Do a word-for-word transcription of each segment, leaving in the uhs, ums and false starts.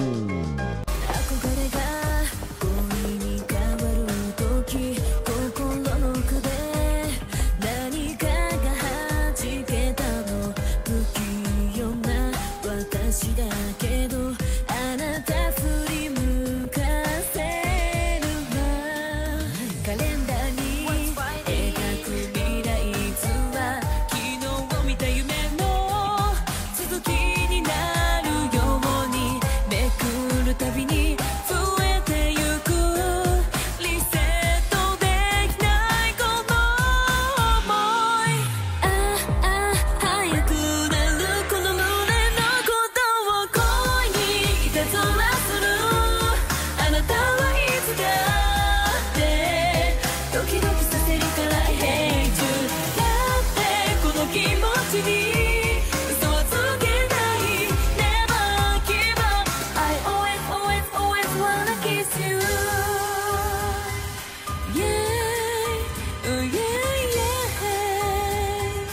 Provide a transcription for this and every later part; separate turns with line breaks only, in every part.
れが恋に変わる時、心の奥で何かがはじけたの。不器用な私だけど、あなた振り向かせるわ。カレンダーに描く未来図は、昨日見た夢の続きになるように、めくるたびに増えてゆく。リセットできないこの想い。ああ早くなるこの胸のことを恋にいたずらする。あなたはいつだってドキドキさせるから Hate you。 だってこの気持ちに嘘はつけない。 Never give up。 I always always always wanna kiss you。 Yeah oh yeah yeah。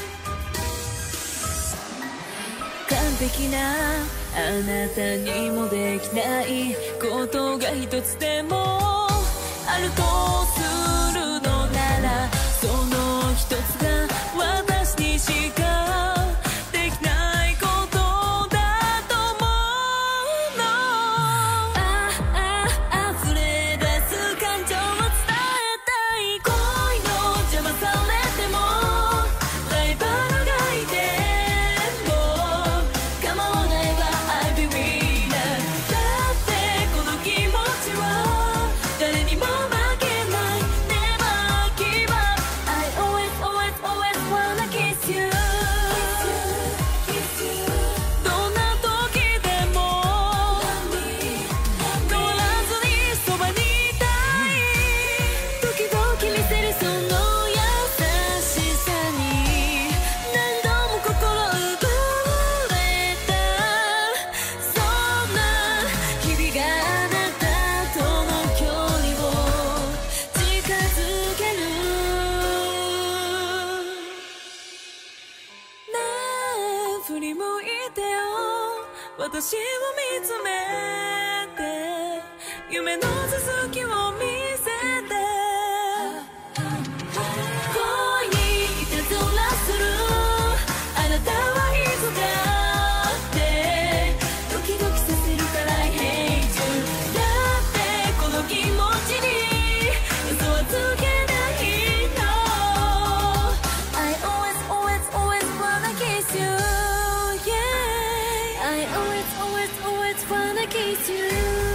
完璧なあなたにもできないことが一つでもあるとするのなら、その一つが私にしかできないことだと思うの。ああ溢れ出す感情を伝えたい。恋の邪魔されてもライバルがいても構わないわ I be winner。 だってこの気持ちは誰にも負けない。 Never give up。 I always always always wanna kiss you。 どんな時でも変わらずにそばにいたい。時々見せるその優しさに何度も心奪われた。そんな日々があなたとの距離を近づける。ねえ振り向いてよ、私を見つめて、夢の続きを見せて。恋にいたずらするあなたはいつだってドキドキさせるから I hate you。 だってこの気持ちに嘘はつけないの。 I always always always wanna kiss you。 Yeah I always always always wanna kiss you。